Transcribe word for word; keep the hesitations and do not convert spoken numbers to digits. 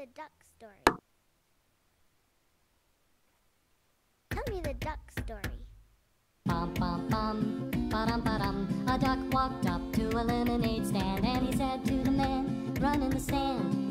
the duck story. Tell me the duck story. Bum bum bum, ba-dum ba-dum. A duck walked up to a lemonade stand and he said to the man, run in the sand.